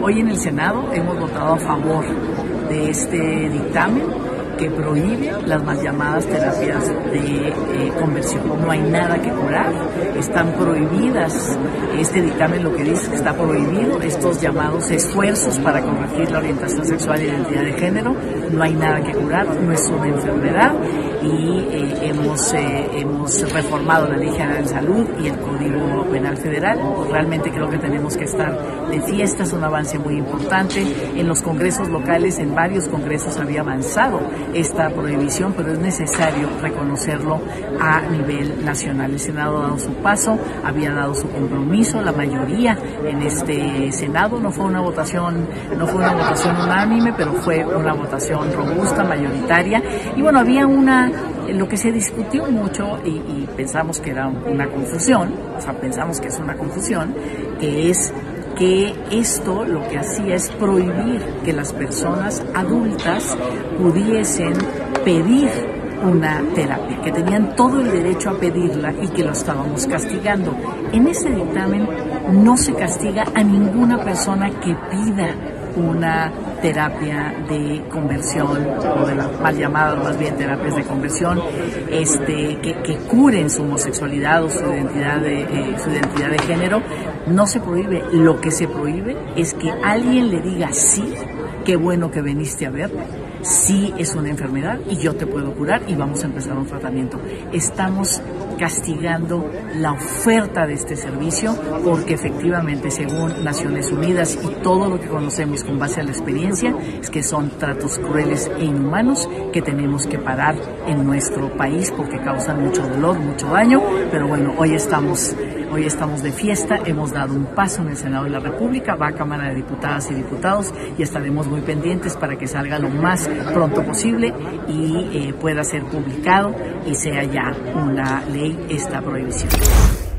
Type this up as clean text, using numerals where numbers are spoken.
Hoy en el Senado hemos votado a favor de este dictamen que prohíbe las mal llamadas terapias de conversión. No hay nada que curar, están prohibidas. Este dictamen lo que dice es que está prohibido estos llamados esfuerzos para corregir la orientación sexual y identidad de género. No hay nada que curar, no es una enfermedad y hemos reformado la Ley General de Salud y el Código Penal Federal. Realmente creo que tenemos que estar de fiesta, es un avance muy importante. En los congresos locales, en varios congresos había avanzado esta prohibición, pero es necesario reconocerlo a nivel nacional. El Senado ha dado su paso, había dado su compromiso, la mayoría en este Senado no fue una votación unánime, pero fue una votación robusta, mayoritaria. Y bueno, había lo que se discutió mucho y pensamos que era una confusión, pensamos que es una confusión, que es que esto lo que hacía es prohibir que las personas adultas pudiesen pedir una terapia, que tenían todo el derecho a pedirla y que lo estábamos castigando. En este dictamen no se castiga a ninguna persona que pida una terapia de conversión o de las mal llamadas más bien terapias de conversión que curen su homosexualidad o su identidad de género. No se prohíbe. Lo que se prohíbe es que alguien le diga sí, qué bueno que viniste a verme, sí es una enfermedad y yo te puedo curar y vamos a empezar un tratamiento. Estamos castigando la oferta de este servicio porque efectivamente, según Naciones Unidas y todo lo que conocemos con base a la experiencia, es que son tratos crueles e inhumanos que tenemos que parar en nuestro país porque causan mucho dolor, mucho daño. Pero bueno, hoy estamos de fiesta, hemos dado un paso en el Senado de la República, va a Cámara de Diputadas y Diputados y estaremos muy pendientes para que salga lo más pronto posible y pueda ser publicado y sea ya una ley esta prohibición.